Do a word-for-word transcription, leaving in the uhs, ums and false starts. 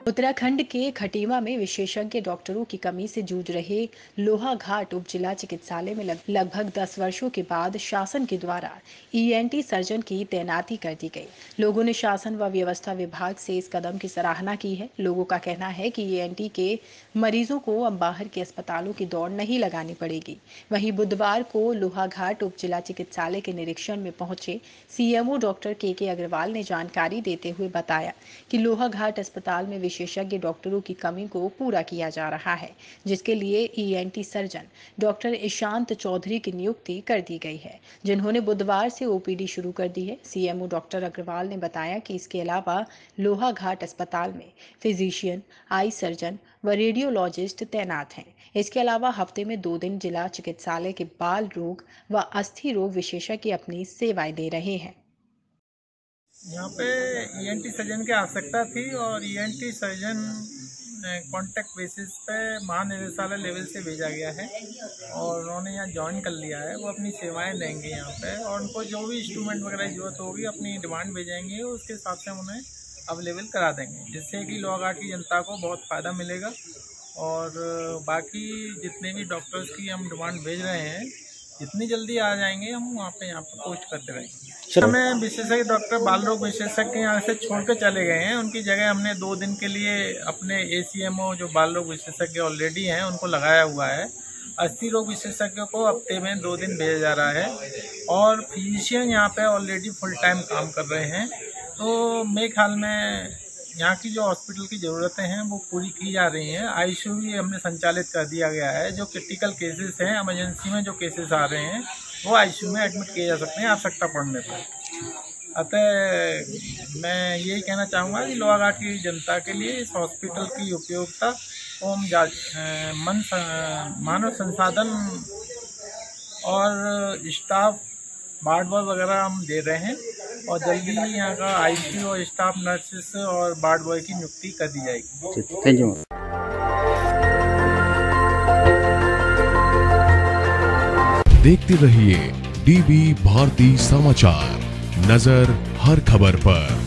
उत्तराखंड के खटीमा में विशेषज्ञ डॉक्टरों की कमी से जूझ रहे लोहाघाट उप जिला चिकित्सालय में लग, लगभग दस वर्षों के बाद शासन के द्वारा ईएनटी सर्जन की तैनाती कर दी गई। लोगों ने शासन व व्यवस्था विभाग से इस कदम की सराहना की है। लोगों का कहना है कि ईएनटी के मरीजों को अब बाहर के अस्पतालों की दौड़ नहीं लगानी पड़ेगी। वहीं बुधवार को लोहाघाट उप जिला चिकित्सालय के निरीक्षण में पहुंचे सीएमओ डॉक्टर के के अग्रवाल ने जानकारी देते हुए बताया कि लोहाघाट अस्पताल में विशेषज्ञ डॉक्टरों की कमी को पूरा किया जा रहा है, जिसके लिए ENT surgeon doctor Ishant Chaudhary की नियुक्ति कर दी गई है, जिन्होंने बुधवार से ओपीडी शुरू कर दी है। सीएमओ डॉक्टर अग्रवाल ने बताया कि इसके अलावा लोहाघाट अस्पताल में फिजिशियन, आई सर्जन व रेडियोलॉजिस्ट तैनात हैं। इसके अलावा हफ्ते में दो दिन जिला चिकित्सालय के बाल रोग व अस्थि रोग विशेषज्ञ अपनी सेवाएं दे रहे हैं। यहाँ पे ईएनटी सर्जन की आवश्यकता थी और ईएनटी सर्जन कॉन्ट्रैक्ट बेसिस पे महानिदेशालय लेवल से भेजा गया है और उन्होंने यहाँ ज्वाइन कर लिया है। वो अपनी सेवाएं देंगे यहाँ पे और उनको जो भी इंस्ट्रूमेंट वगैरह की जरूरत होगी अपनी डिमांड भेजेंगे, उसके हिसाब से हम उन्हें अवेलेबल करा देंगे, जिससे कि लोहाघाट की जनता को बहुत फ़ायदा मिलेगा। और बाकी जितने भी डॉक्टर्स की हम डिमांड भेज रहे हैं, जितनी जल्दी आ जाएंगे हम वहाँ पे यहाँ पे पोस्ट करते रहेंगे। हमें विशेषज्ञ डॉक्टर बाल रोग विशेषज्ञ यहाँ से छोड़ के चले गए हैं, उनकी जगह हमने दो दिन के लिए अपने एसीएमओ जो बाल रोग विशेषज्ञ ऑलरेडी हैं उनको लगाया हुआ है। अस्थि रोग विशेषज्ञों को हफ्ते में दो दिन भेजा जा रहा है और फिजिशियन यहाँ पे ऑलरेडी फुल टाइम काम कर रहे हैं। तो मेरे ख्याल में यहाँ की जो हॉस्पिटल की ज़रूरतें हैं वो पूरी की जा रही हैं। आईसीयू भी हमने संचालित कर दिया गया है। जो क्रिटिकल केसेस हैं, इमरजेंसी में जो केसेस आ रहे हैं वो आईसीयू में एडमिट किए जा सकते हैं आवश्यकता पड़ने पर। अतः मैं यही कहना चाहूँगा कि लोहाघाट की जनता के लिए इस हॉस्पिटल की उपयोगिता को हम मन मानव संसाधन और स्टाफ वार्ड बॉय वगैरह हम दे रहे हैं और जल्दी ही यहाँ का आईसीयू और स्टाफ नर्सेस और वार्ड बॉय की नियुक्ति कर दी जाएगी। Thank you. देखते रहिए डीबी भारती समाचार, नजर हर खबर पर।